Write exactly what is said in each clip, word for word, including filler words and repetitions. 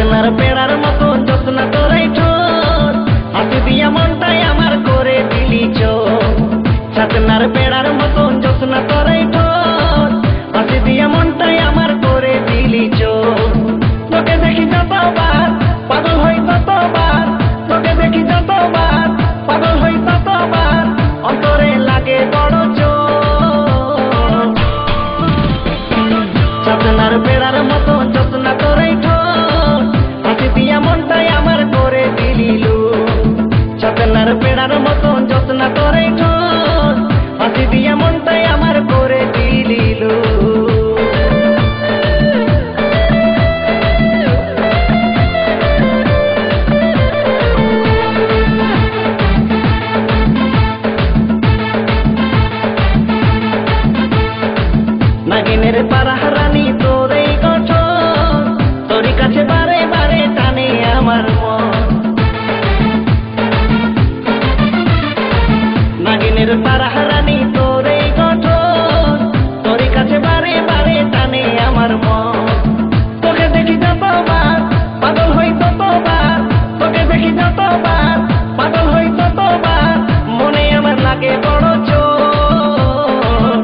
ছাতনার পেড়ার মতো যত্ন তোরে ঠোঁট হাসি দিয়া মনটাই আমার করে দিলি চোখ ছাতনার পেড়ার মতো যত্ন তোরে ঠোঁট হাসি দিয়া মনটাই আমার করে দিলি চোখ তোকে দেখি যতবার পাগল হই ততবার তোকে দেখি যতবার পাগল হই ততবার অন্তরে লাগে বড় চোখ ছাতনার পেড়ার মতো যত্ন তোরে ঠোঁট হাসি দিয়া মনটাই আমার করে দিলি ছাতনার পেড়ার মতো যত্ন তোরে ঠোঁট হাসি দিয়া মনটাই আমার করে দিলি নাগিনের পারাহারানি তোর এই গঠন তোরই কাছে বারে বারে টানে আমার মন নাগিনের পারাহারানি তোর এই গঠন তোরই কাছে বারে বারে টানে আমার মন তোকে দেখি যতবার পাগল হই ততবার তোকে দেখি যতবার পাগল হই ততবার মনে আমার লাগে বড় চোখ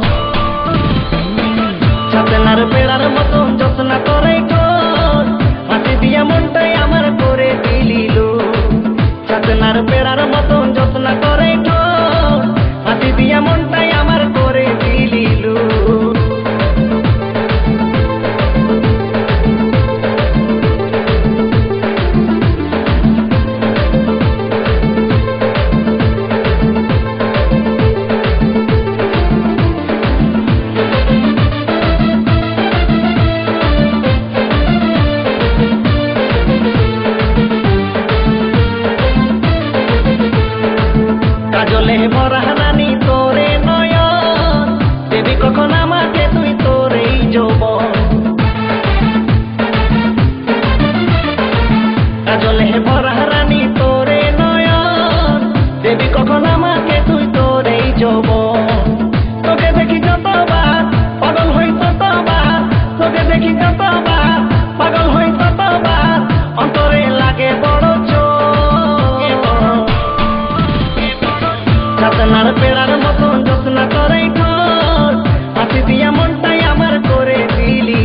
ছাতনার পেড়ার মতো যত্ন তোরে ঠোঁট হাসি দিয়া মনটাই আমার করে দিলি ছাতনার পেড়ার মতো যত্ন তোরে ঠোঁট হাসি দিয়া মনটাই আমার করে দিলি কাজলে ভরা রানী তোরে নয়ন দেবী কখন আমাকে তুই তোরেই যৌবন কাজলে ভরা রানী তোরে নয়ন দেবী কখন আমাকে তুই তোরেই যৌবন তোকে দেখি যতবার পাগল হই ততবার তোকে দেখি যতবার পাগল হই ততবার অন্তরে লাগে বড় ছাতনার পেড়ার মতো যত্ন তোরে ঠোঁট হাসি দিয়া মনটাই আমার করে দিলি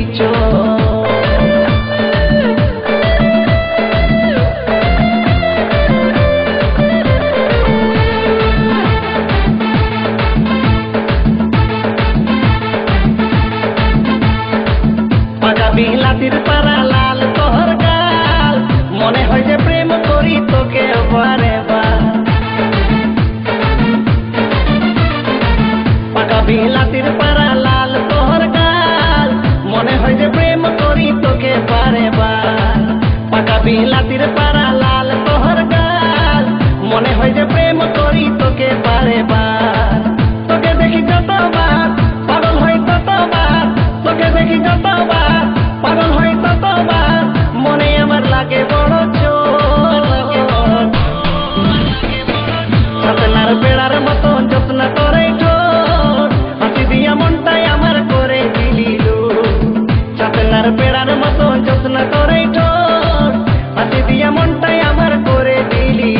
পাগা বিলাতির পারা লাল তোহর গাল মনে হয় যে প্রেম করি তোকে বারে বার বিলাতির পারা লাল তোহর গাল মনে হয় যে প্রেম করি তোকে বারে বার পাকা বিলাতির পারা লাল তোহর গাল মনে হয় যে প্রেম করি তোকে বারে বার তোকে দেখি যতবার পাগল হই ততবার তোকে দেখি যতবার পাগল হই ততবার মনে আমার লাগে বড় চোখ ছাতনার পেড়ার মতো যত্ন তোরে ঠোঁট হাসি দিয়া মনটাই আমার করে দিলি ছাতনার পেড়ার মতো যত্ন তোরে ঠোঁট হাসি দিয়া মনটাই আমার করে দিলি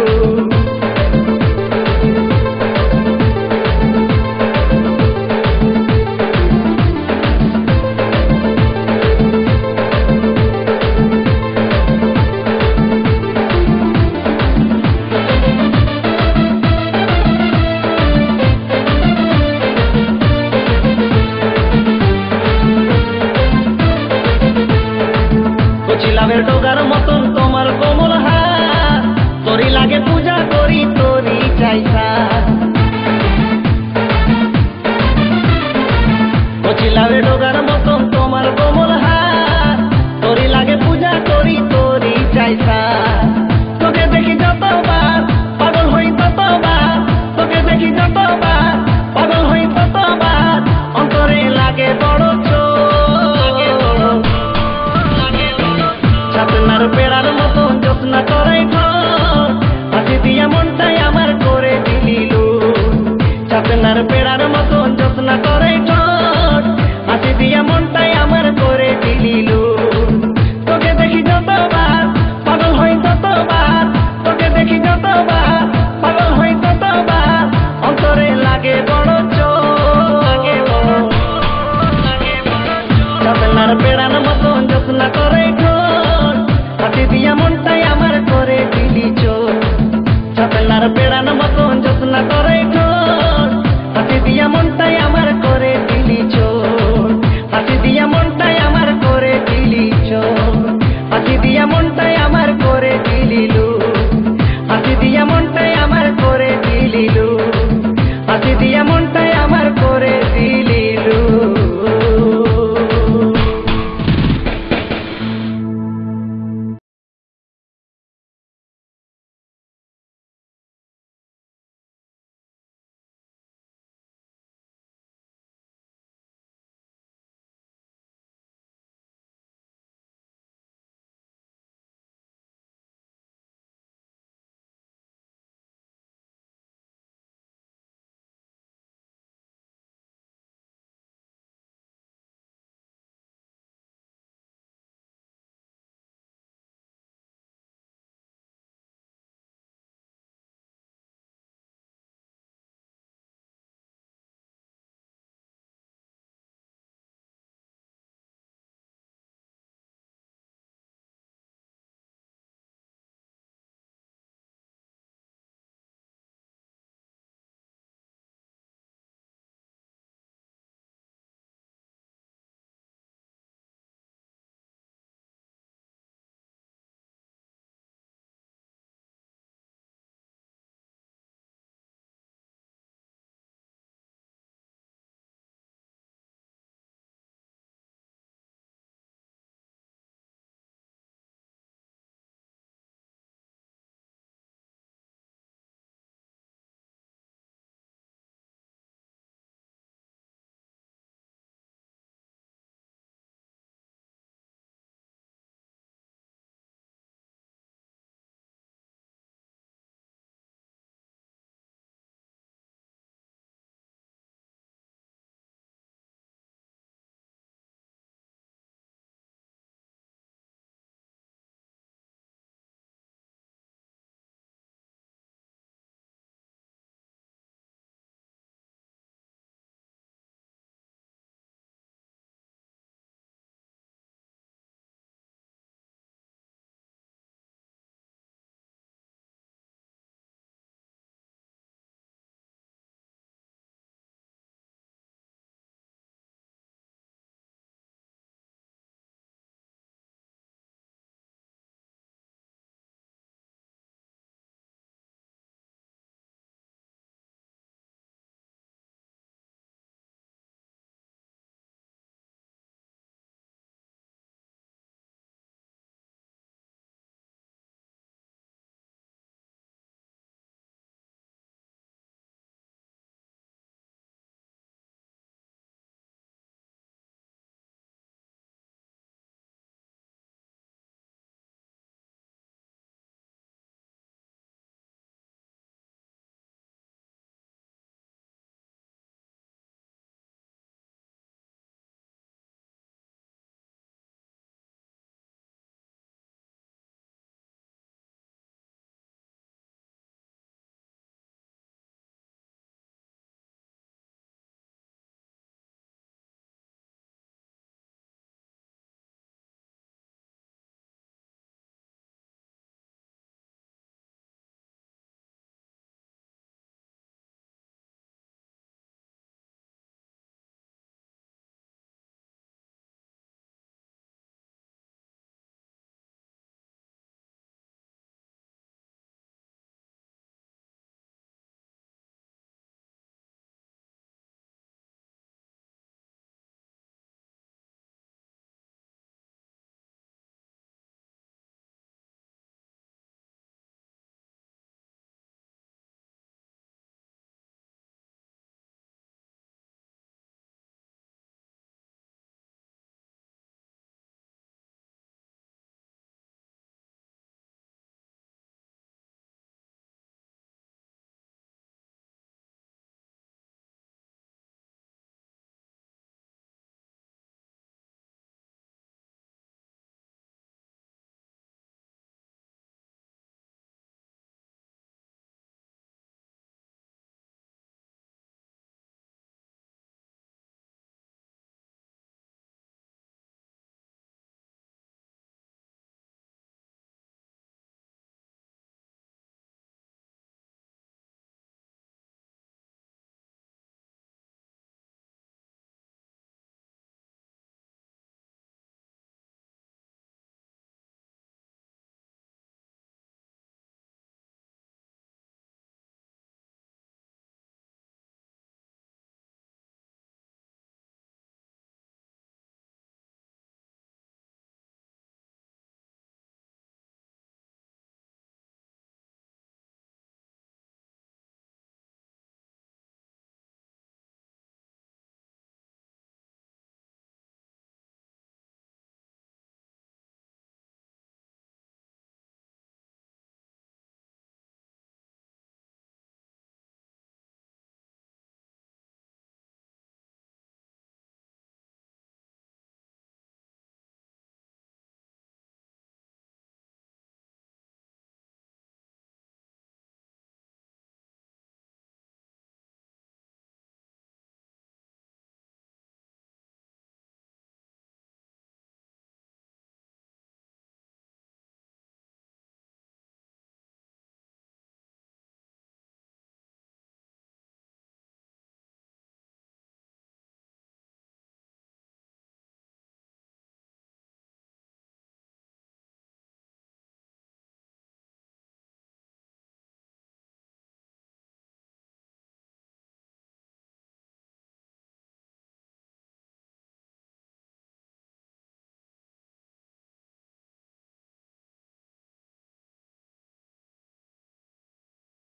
লাভের ডোগার মতন তোমার কোমল হাত তোরই লাগে পূজা করি তোরই চাইছা কচি লাভের ডোগার মতন তোমার কোমল হাত তোরই লাগে পূজা করি তোরই চাইছা তোকে দেখি যতবার পাগল হই ততবার তোকে দেখি যতবার পাগল হই ততবার অন্তরে লাগে বড় চোখ ছাতনার পেড়া ছাতনার বেড়ার মতন জোৎস্না তোরে ঠোঁট হাসি দিয়া মনটাই আমার করে দিলি চোখ ছাতনার বেড়ার মতন জোৎস্না তোরে ঠোঁট